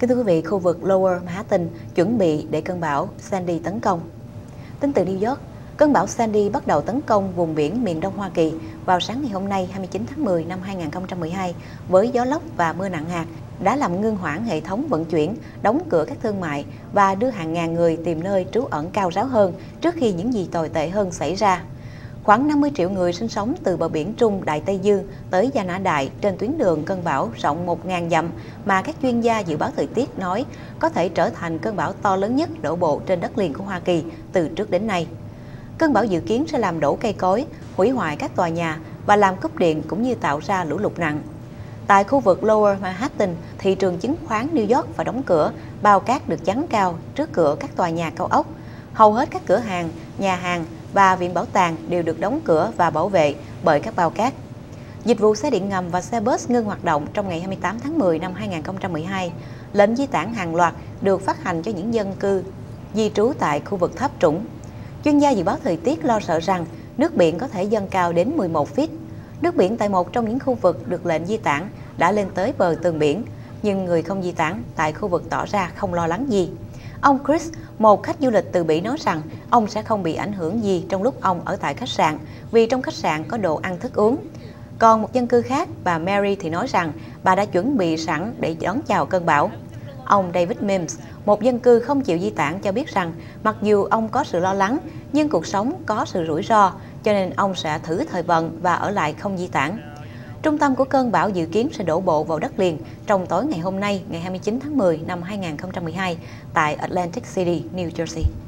Kính thưa quý vị, khu vực Lower Manhattan chuẩn bị để cơn bão Sandy tấn công. Tính từ New York, cơn bão Sandy bắt đầu tấn công vùng biển miền Đông Hoa Kỳ vào sáng ngày hôm nay 29 tháng 10 năm 2012 với gió lốc và mưa nặng hạt đã làm ngưng hoãn hệ thống vận chuyển, đóng cửa các thương mại và đưa hàng ngàn người tìm nơi trú ẩn cao ráo hơn trước khi những gì tồi tệ hơn xảy ra. Khoảng 50 triệu người sinh sống từ bờ biển Trung Đại Tây Dương tới Gia Nã Đại trên tuyến đường cơn bão rộng 1.000 dặm mà các chuyên gia dự báo thời tiết nói có thể trở thành cơn bão to lớn nhất đổ bộ trên đất liền của Hoa Kỳ từ trước đến nay. Cơn bão dự kiến sẽ làm đổ cây cối, hủy hoại các tòa nhà và làm cúp điện cũng như tạo ra lũ lụt nặng. Tại khu vực Lower Manhattan, thị trường chứng khoán New York phải đóng cửa, bao cát được chắn cao trước cửa các tòa nhà cao ốc. Hầu hết các cửa hàng, nhà hàng và viện bảo tàng đều được đóng cửa và bảo vệ bởi các bao cát. Dịch vụ xe điện ngầm và xe bus ngưng hoạt động trong ngày 28 tháng 10 năm 2012. Lệnh di tản hàng loạt được phát hành cho những dân cư di trú tại khu vực thấp trũng. Chuyên gia dự báo thời tiết lo sợ rằng nước biển có thể dâng cao đến 11 feet. Nước biển tại một trong những khu vực được lệnh di tản đã lên tới bờ tường biển, nhưng người không di tản tại khu vực tỏ ra không lo lắng gì. Ông Chris, một khách du lịch từ Bỉ nói rằng ông sẽ không bị ảnh hưởng gì trong lúc ông ở tại khách sạn vì trong khách sạn có đồ ăn thức uống. Còn một dân cư khác, bà Mary thì nói rằng bà đã chuẩn bị sẵn để đón chào cơn bão. Ông David Mims, một dân cư không chịu di tản cho biết rằng mặc dù ông có sự lo lắng nhưng cuộc sống có sự rủi ro cho nên ông sẽ thử thời vận và ở lại không di tản. Trung tâm của cơn bão dự kiến sẽ đổ bộ vào đất liền trong tối ngày hôm nay, ngày 29 tháng 10 năm 2012 tại Atlantic City, New Jersey.